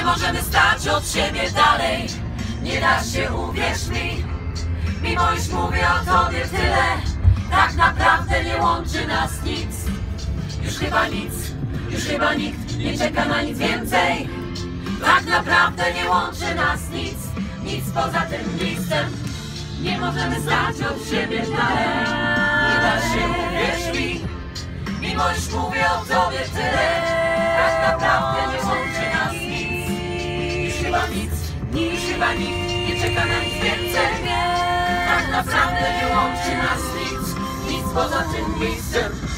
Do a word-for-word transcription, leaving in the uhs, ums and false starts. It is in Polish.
możemy stać od siebie dalej. Nie da się, uwierz mi, mimo iż mówię o tobie tyle. Tak naprawdę nie łączy nas nic. Już chyba nic, już chyba nikt nie czeka na nic więcej. Tak naprawdę nie łączy nas nic, nic poza tym miejscem. Nie możemy stać od siebie dalej. Nie da się, uwierz mi, mimo iż mówię o tobie tyle. Tak naprawdę nie łączy nas nic. Już chyba nic, już chyba nikt nie czeka na nic więcej. Tak naprawdę nie łączy nas nic, nic poza tym miejscem.